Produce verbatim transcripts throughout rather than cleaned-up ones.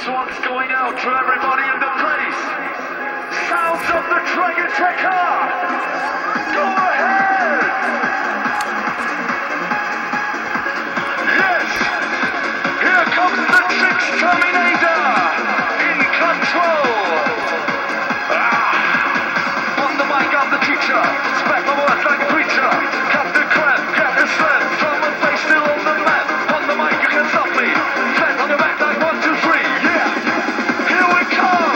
This one's going out to everybody in the place. Sounds of the Dragon Checker. Go ahead. Yes. Here comes the Tricks Terminator. In control. Ah. On the mic, I'm the teacher. Spread my words like a preacher. Captain Crab, Captain Slam. Drum and bass still on the map. On the mic, you can stop me. Flat on your back like one, two, three. Yeah. Here we come.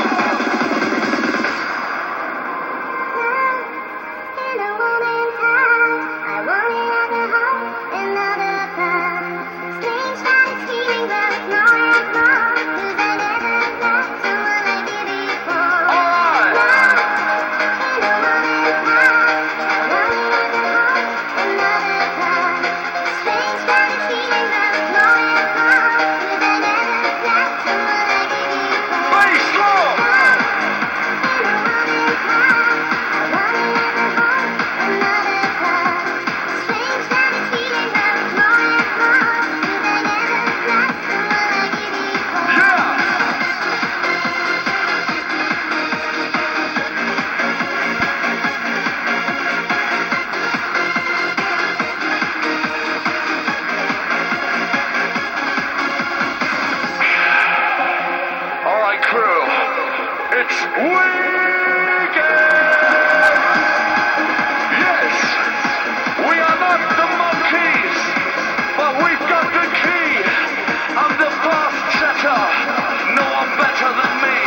It's weekend! Yes, we are not the monkeys, but we've got the key. I'm the fast setter, no one better than me.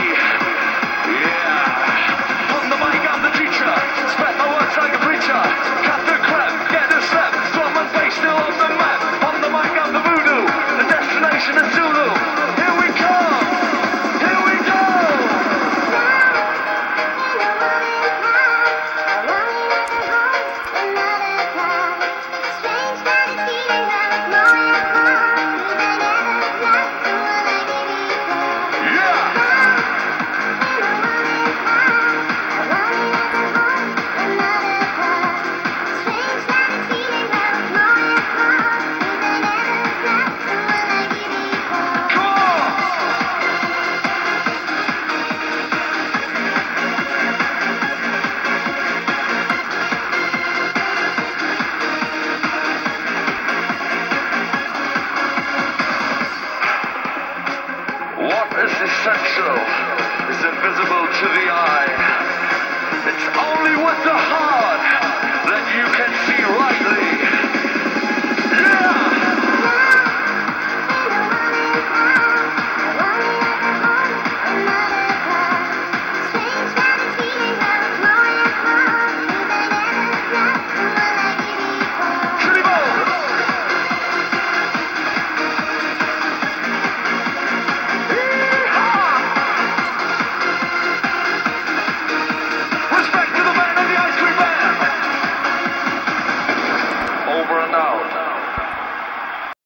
Yeah, on the mic I'm the teacher, spread my words like a preacher. Captain Crab, get a step, drum and bass still on the map. On the mic I'm the voodoo, the destination is Zulu. Here we come, here we go. What is essential is invisible to the eye. It's only with the heart that you can see